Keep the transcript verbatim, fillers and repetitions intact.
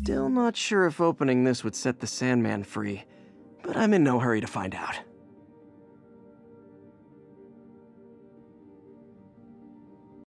Still not sure if opening this would set the Sandman free, but I'm in no hurry to find out.